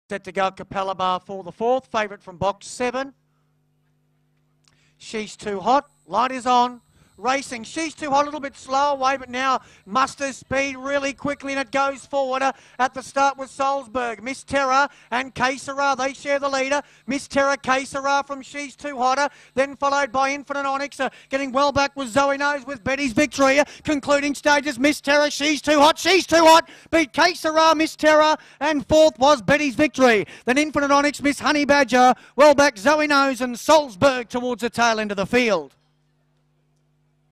Set to go Capella Bar for the fourth. Favourite from box 7. She's Too Hot. Light is on. Racing. She's Too Hot, a little bit slow away, but now musters speed really quickly, and it goes forward. At the start with Salzburg. Miss Terra and Kesara, they share the leader. Miss Terra, Kesara from She's Too Hotter, then followed by Infinite Onyx. Getting well back with Zoe Knows with Betty's Victory. Concluding stages, Miss Terra, She's Too Hot. She's Too Hot beat Kesara, Miss Terra, and fourth was Betty's Victory. Then Infinite Onyx, Miss Honey Badger, well back Zoe Knows and Salzburg towards the tail end of the field.